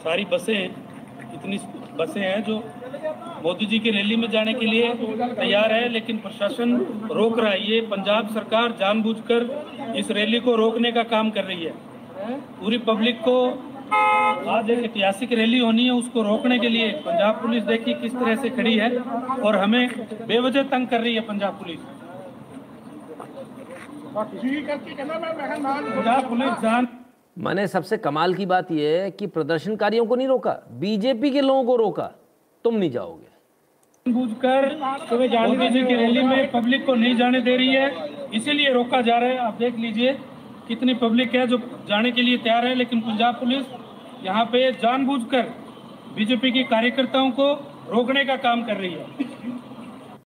सारी बसें, इतनी बसें हैं जो मोदी जी की रैली में जाने के लिए तैयार है, लेकिन प्रशासन रोक रहा है। ये पंजाब सरकार जानबूझकर इस रैली को रोकने का काम कर रही है। पूरी पब्लिक को आज एक ऐतिहासिक रैली होनी है, उसको रोकने के लिए पंजाब पुलिस देखिए किस तरह से खड़ी है और हमें बेवजह तंग कर रही है पंजाब पुलिस। पंजाब पुलिस जान मैंने सबसे कमाल की बात यह है कि प्रदर्शनकारियों को नहीं रोका, बीजेपी के लोगों को रोका। तुम नहीं जाओगे, जानबूझकर मोदी जी की रैली में पब्लिक को नहीं जाने दे रही है, इसीलिए रोका जा रहा है। आप देख लीजिए कितनी पब्लिक है जो जाने के लिए तैयार है, लेकिन पंजाब पुलिस यहाँ पे जानबूझकर बीजेपी के कार्यकर्ताओं को रोकने का काम कर रही है।